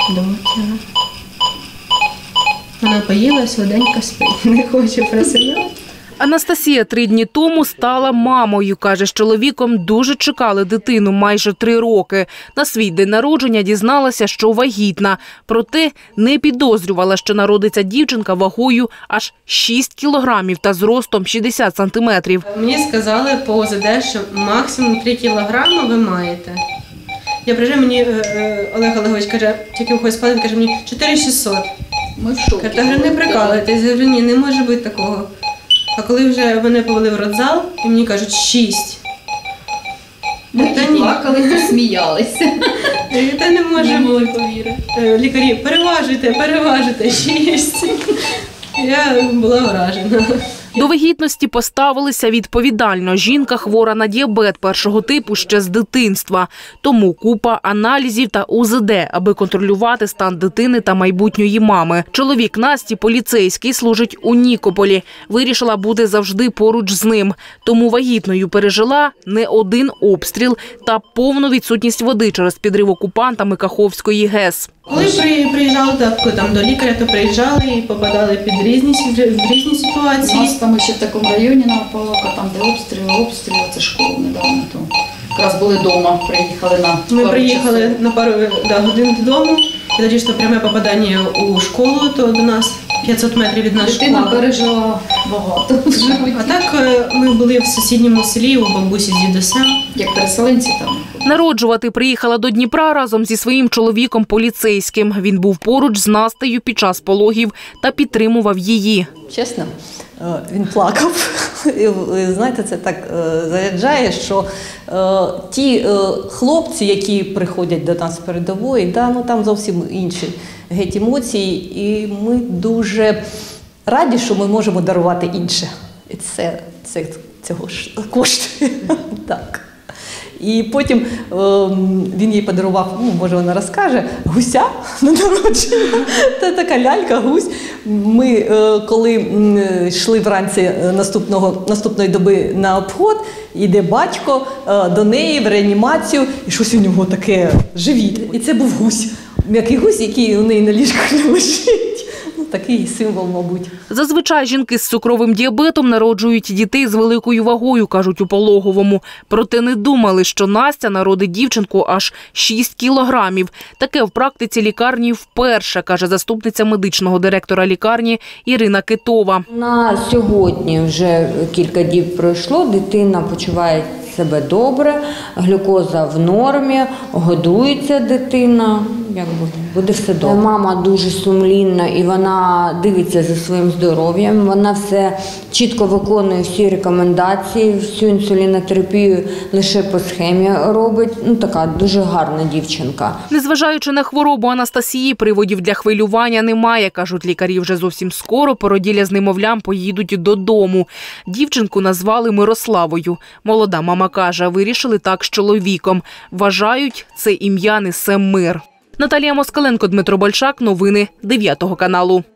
доця. Вона поїла, сладенько спить, не хоче просинати. Анастасія 3 дні тому стала мамою. Каже, з чоловіком дуже чекали дитину майже 3 роки. На свій день народження дізналася, що вагітна. Проте не підозрювала, що народиться дівчинка вагою аж 6 кілограмів та зростом 60 сантиметрів. Мені сказали по ОЗД, що максимум 3 кілограми ви маєте. Я приїжджаю, мені Олег Олегович каже, тільки виходить спати, каже мені 4600. Ми в шокі. Я говорю, не прикалуйтесь, я говорю, ні, не може бути такого. А коли вже мене повели в родзал, і мені кажуть 6. Ми плакали, ми сміялися. Та не може бути. повірити. Лікарі, переважите 6. Я була вражена. До вагітності поставилися відповідально. Жінка хвора на діабет 1-го типу ще з дитинства. Тому купа аналізів та УЗД, аби контролювати стан дитини та майбутньої мами. Чоловік Насті, поліцейський, служить у Нікополі. Вирішила бути завжди поруч з ним. Тому вагітною пережила не один обстріл та повну відсутність води через підрив окупантами Каховської ГЕС. Коли приїжджали до лікаря, то приїжджали і попадали під різні У ситуації. нас там ще в такому районі Новополока, там де обстріли, це школа недавно. То якраз були вдома, приїхали на Ми приїхали на пару годин додому. Тоді ж то пряме попадання у школу, то до нас 500 метрів від нашої школи. Дитина пережила багато. А так ми були в сусідньому селі у бабусі з дідусем. Як переселенці там. Народжувати приїхала до Дніпра разом зі своїм чоловіком поліцейським. Він був поруч з Настею під час пологів та підтримував її. Чесно, він плакав. І, знаєте, це так заряджає, що ті хлопці, які приходять до нас з передової, там зовсім інші геть емоції. І ми дуже раді, що ми можемо дарувати інше. І це цього ж коштує. Так. І потім він їй подарував, може вона розкаже, гуся на народження. Це така лялька, гусь. Ми, коли йшли вранці наступної доби на обход, йде батько до неї в реанімацію, і щось у нього таке живіт. І це був гусь. М'який гусь, який у неї на ліжку лежить. Такий символ, мабуть. Зазвичай жінки з цукровим діабетом народжують дітей з великою вагою, кажуть у пологовому. Проте не думали, що Настя народить дівчинку аж 6 кілограмів. Таке в практиці лікарні вперше, каже заступниця медичного директора лікарні Ірина Китова. На сьогодні вже кілька діб пройшло, дитина почуває себе добре, глюкоза в нормі, годується дитина, буде все добре. Мама дуже сумлінна і вона дивиться за своїм здоров'ям, вона все чітко виконує всі рекомендації, всю інсулінотерапію лише по схемі робить. Така дуже гарна дівчинка. Незважаючи на хворобу Анастасії, приводів для хвилювання немає, кажуть лікарі. Вже зовсім скоро породілля з немовлям поїдуть додому. Дівчинку назвали Мирославою. Молода мама каже, вирішили так з чоловіком. Вважають, це ім'я несе мир. Наталія Москаленко, Дмитро Большак. Новини 9 каналу.